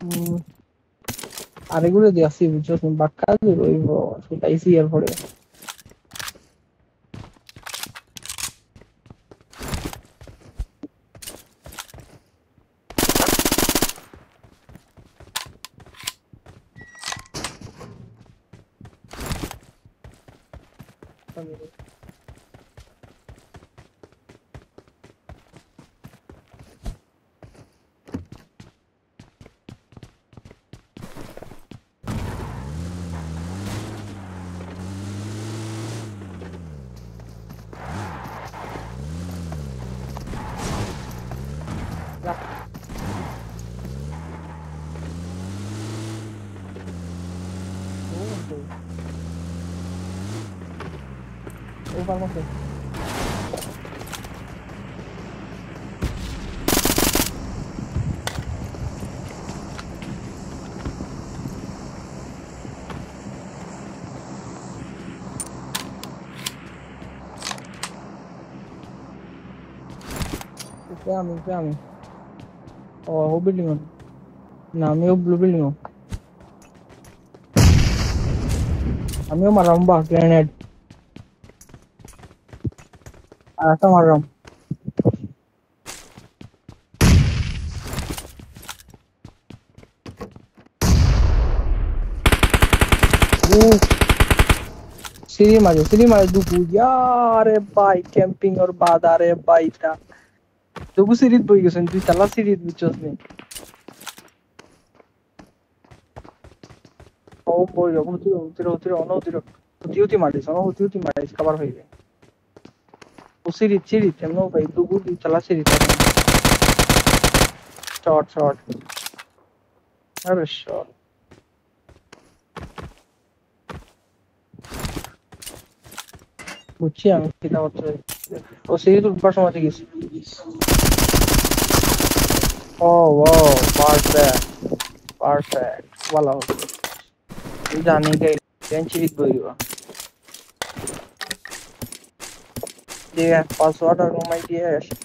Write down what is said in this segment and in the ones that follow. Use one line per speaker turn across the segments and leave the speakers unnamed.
আরেকগুলো দিয়ে আসি বুঝছো বাক্কা রইব সেটাইছি এরপরে Vamos a Kami. Oh, building on. Nah, may blue building on. Ami maramba grenade. Asa maram. सीढ़ी मारे दुगु यार भाई कैंपिंग और बाद आ रहे भाई था दुगु सीरीज बोई गसन दुई तला सीरीज बिचोस में ओ बोई लो उतरो ono uti मारिस कवर होई गए ओ सीरीज हमनो भाई दुगु दुई तला सीरीज शॉट अरे शॉट বুঝছি আমি কিটা হচ্ছে ও সিরিজ উঠবার সময় থেকে গেছি ও ওয়াও পারফেক্ট ভালো জানি কে টেনশন বইবা ঠিক আছে পাসওয়ার্ড আর রুম আইডি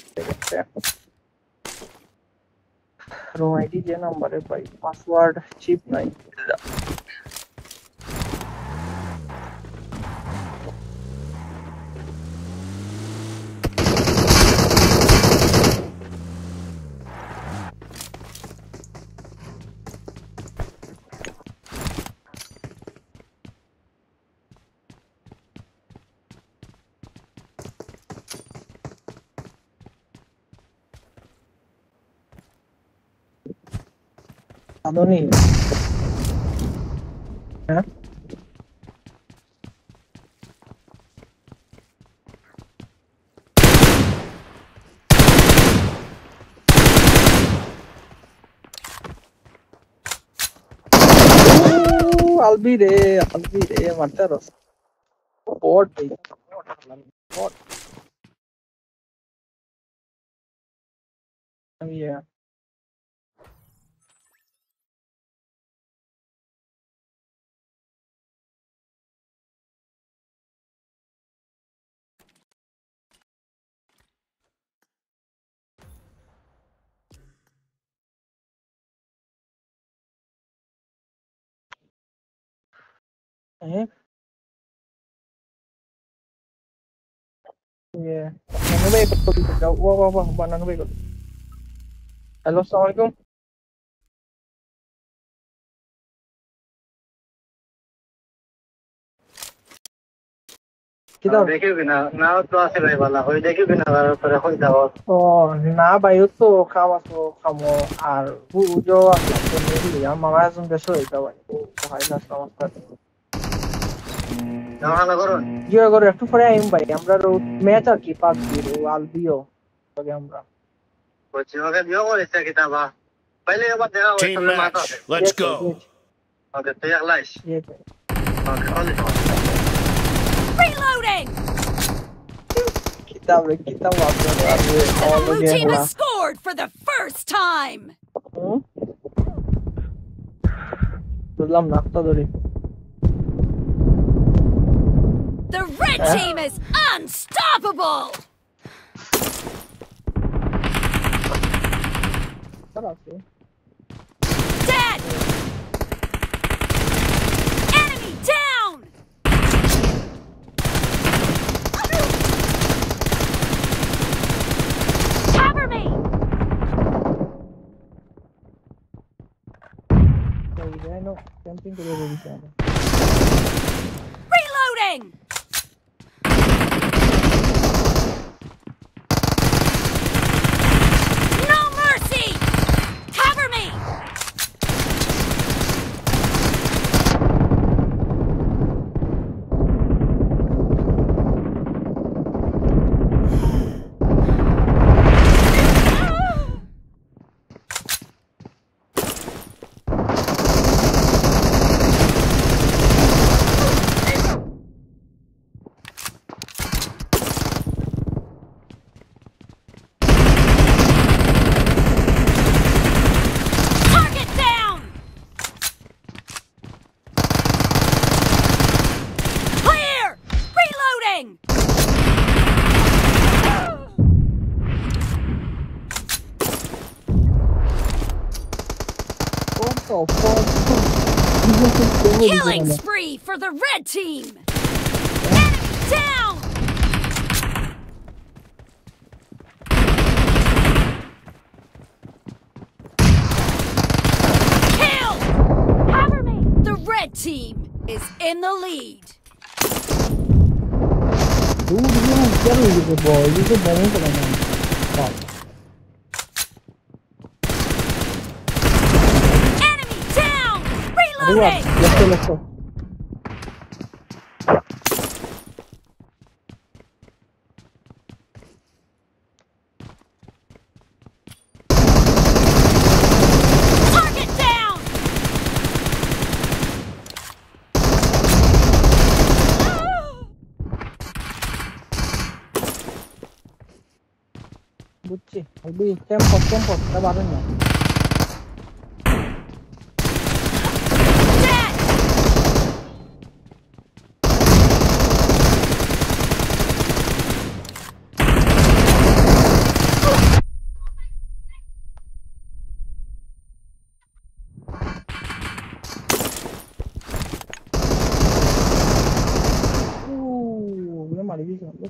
রুম আইডি যে নাম্বারে ভাই পাসওয়ার্ড চিপ নাই Adoni. Hah? Albi re, mata ros. Bot bhai. Bot. Yeah. Eh? Yeah. Nanu bhai kotto dikha. Wah, Nanu bhai kotto. Hello, assalamualaikum.
देखियो बिना ना तो आसे भाई वाला होई देखियो बिना पर होई दाओ
ও না ভাই ও তো খামো আর বুঝো আসলে মেরি আমার একজন দেশ হইতা ভাই ও ভাই না সমস্যা
জানা করো
জিও করে একটু পরে আইম ভাই আমরা ম্যাচ আর কি পাস দিও আলবিও তবে আমরা
कुछ हो गया दियो और इससे किताबा पहले ये बात देखा
Team match. Let's go.
Okay तैयार लाइश ओके
Reloading.
কিতাব
Blue team has scored for the first time.
বুঝলাম না তো ধরে
The red team is unstoppable. Dead.
idea no camping করে রয়েছে আমরা
Reloading! No mercy! Cover me! Target down! Clear! Reloading!
what the fuck
Killing spree for the red team! Enemy down! Kill! Cover me! The red team is in the lead.
dude you get me the ball you can bomb it man stop
Enemy down!
Reloading.
Reloading!
Let's go
Target down!
বুঝছি ওই camp টা বাড়েন না
Dead!
me মারি দিয়েছে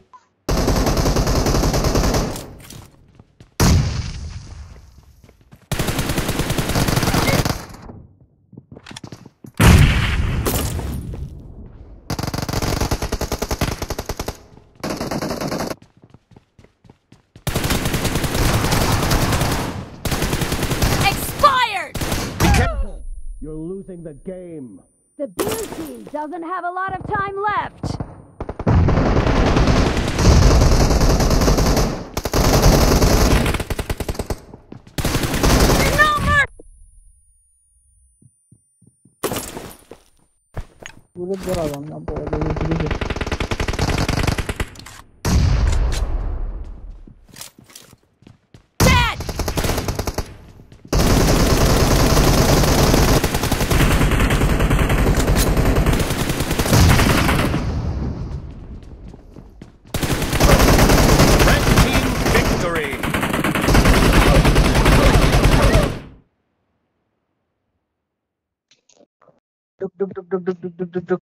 Expired!
Be careful. You're losing the game.
The blue team doesn't have a lot of time left. No mercy!
পুরো বড় না বড় Duk.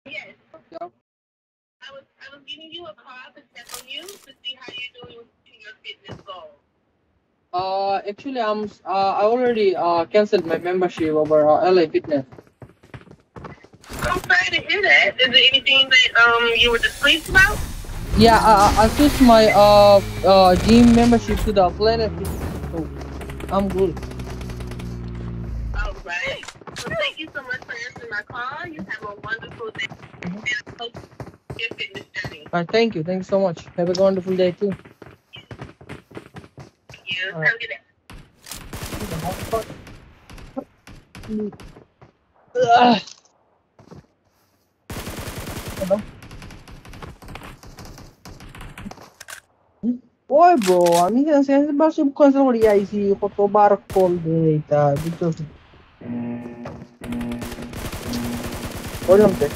Yes.
Yeah.
I was giving you a call to check on you to see how you're doing with your fitness goals.
Actually, I already canceled my membership over LA Fitness.
I'm sorry to hear that. Is there anything that you were displeased about?
Yeah, I switched my gym membership to the Planet Fitness, so I'm good.
All right. Well, thank you so much for answering my call. You have a wonderful day and I hope your fitness journey.
Thank you so much. Have a wonderful day too.
Thank you.
All
Have
right.
a good day.
Ugh. Hello? ওই bro আমি membership cancel করে আইছি কতবার call দিয়ে এটা বুঝছো বললাম তো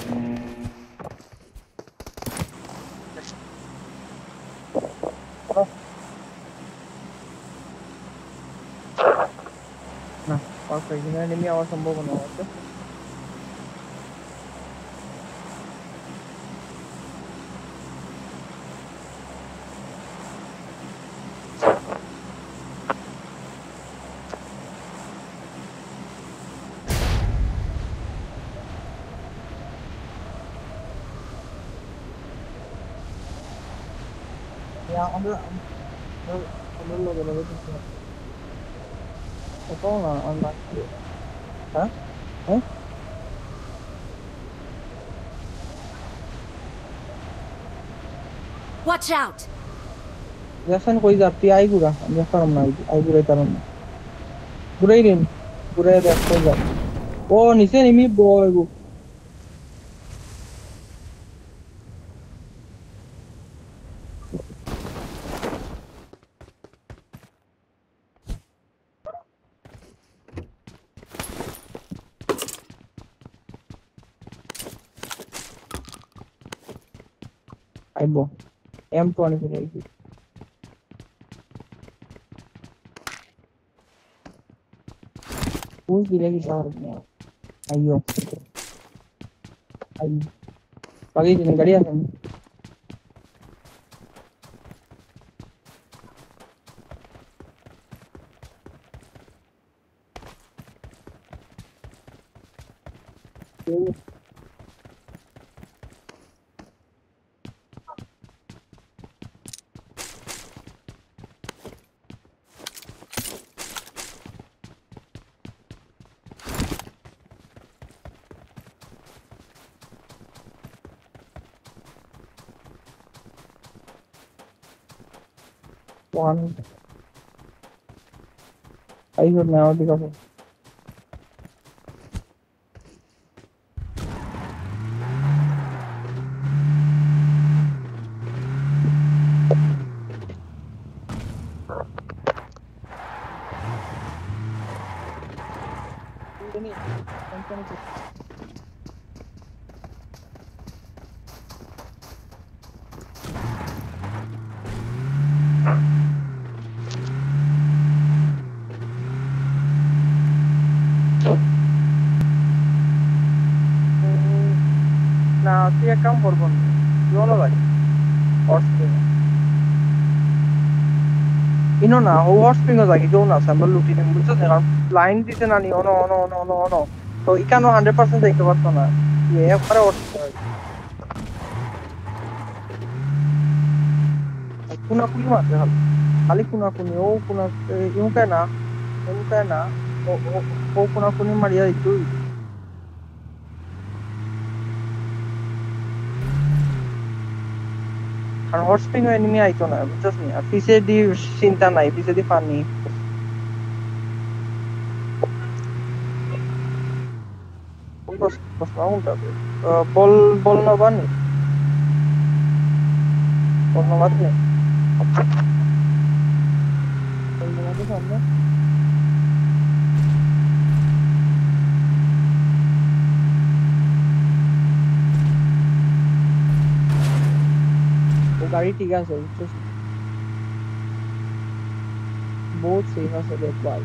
না পারফেক্ট এখানে নেমে আওয়ার সম্ভাবনা আছে আমরা লগে লগে কত না আমরা হ্যাঁ হ্যাঁ
Watch out!
দেখেন কই যাচ্ছি আইগুড়া আমি পারম না আইগুড়াই পারম না ঘুরাই দিন ঘুরাই দেখ কই যা ও নিচে নিমি বয়গু আইবো M20 আইবো Who's the lady power now? Ayo. Ayo. Pagi din gari asan. One. I heard now because of Nah, tuh ya kamu korban. Gimana lagi? Horse Ino na, horse ping lagi jauh na, sambil luti nih, bukan dengan line di sana nih, ono. So ikan no 100% dekte পারতো না, ये একবারে horse kuna kuni মারতে হবে, খালি kuna ও kuna ইউं কেন না, ও kuna kuni মারিয়া দিতো। আর হর্স পিং এনিমি আইতো না বুঝছস নি আর পিছে দি চিন্তা নাই পিছে দি পানি বস মাউন্ট বল না বানি বল না বানি বল না বানি সামনে গাড়ি ঠিক আছে বুঝছস বহুত সেফ আছে দেখ ভাই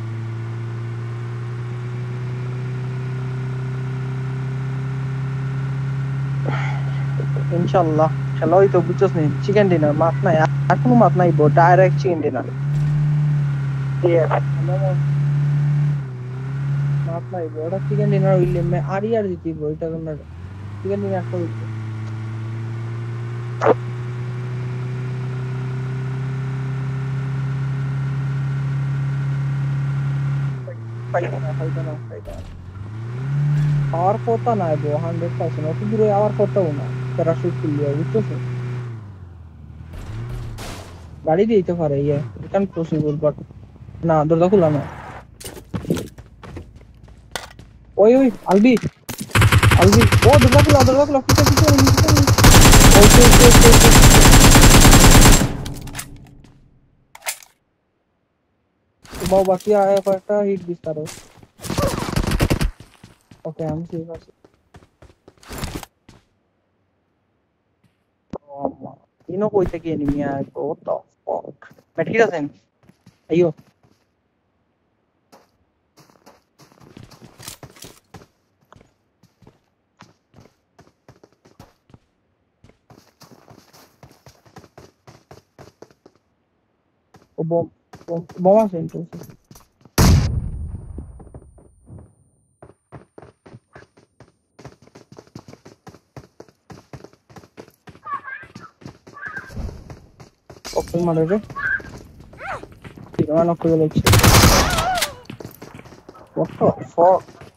ইনশাআল্লাহ খেলা হইতো বুঝছস নি চিকেন ডিনার মাছ নাই আর কোনো মাছ নাই বো ডাইরেক্ট চিকেন ডিনার মাছ নাই বো ওটা চিকেন ডিনার হইলে মে আর দিতি বো এটা তোমরা চিকেন ডিনার তো হইতো ফাইটা না আর কথা নাই বো 100% অত দূরে আর কথাও না প্যারাশুট খুললে বুঝছস গাড়ি দিতে পারে ইয়ে ক্যান পসিবল বাট না দরজা খোলা না ওই আলবি ও দরজা খোলা পিছে বাবা কি আয় একটা হিট দিস্তার ওকে আমি ঠিক আছে ইনো কই থেকে এনিমি আয় what the fuck মেটকি আছেন আইও ও বম আছে entonces ওকে মারে রে tirano quello del cielo what the fuck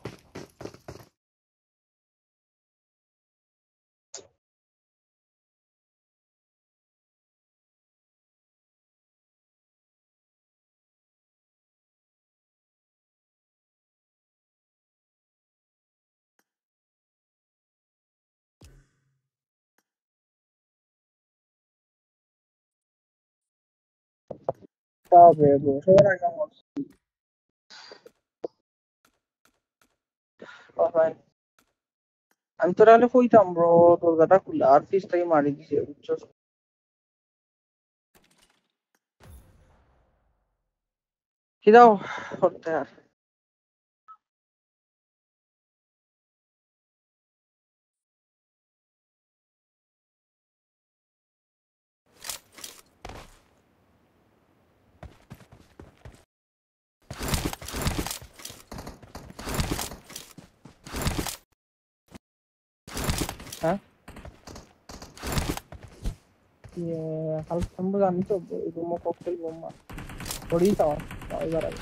sabe bro solo hagamos alright আমি তো রালে কইতাম ব্রো দরজাটা খুলে আর পিছটাই মারি দিছে বুঝছস কি দাও করতে আর হ্যাঁ হালকা সম্ভব আমি তো রুমো ককটেল বোমা করেই তাও এবার আগে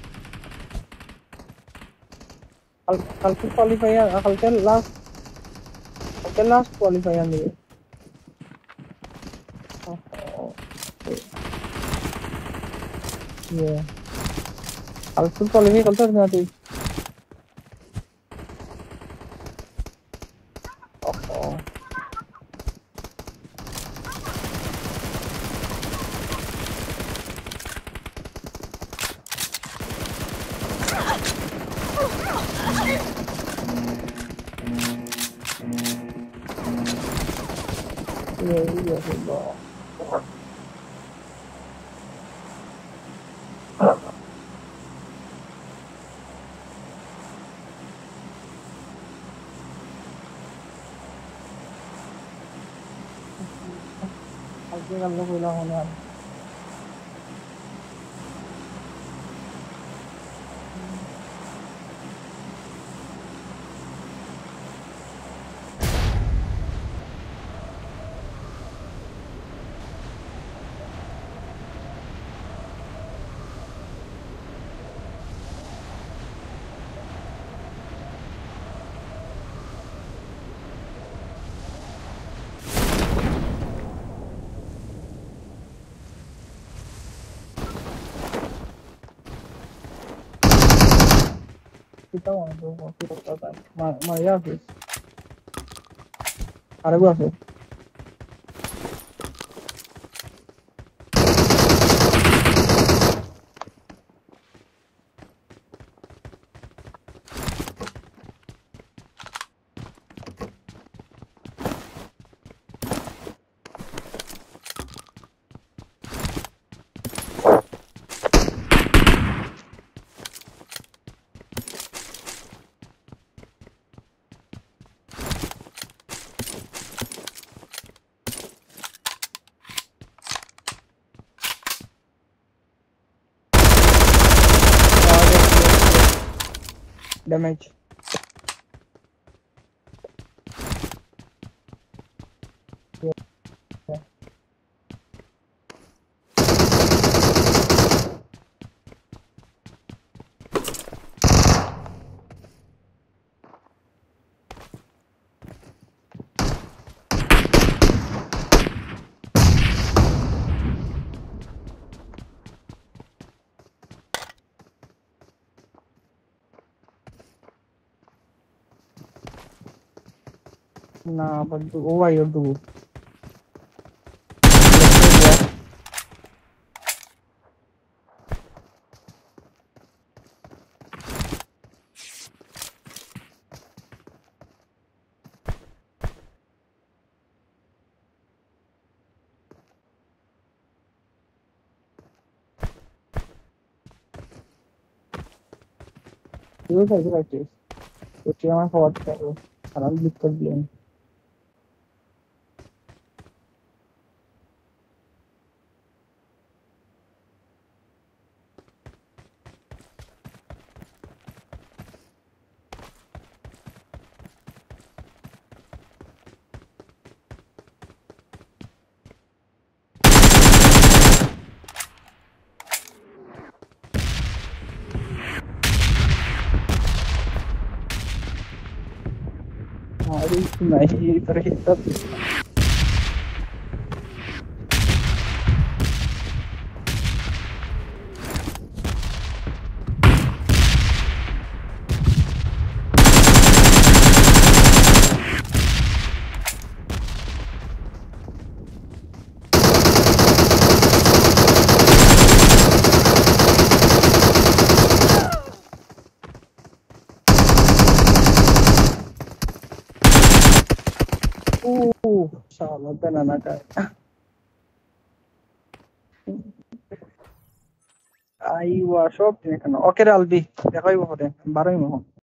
কালকে কোয়ালিফাই কালকে লাস্ট কোয়ালিফাই আনবে কালকে কোয়ালিফাই করতে পারবি না তুই Akhirnya kan gue bilang honoran. Kita mau kita total. Maya habis. Ada gua sih. damage. Nah, but over you do. You take it like this. Which you want for what? Around the blame. नहीं तरह salah banana ka I was shocked. Okay, Albi. Dekhai bahore. 12 mein ho.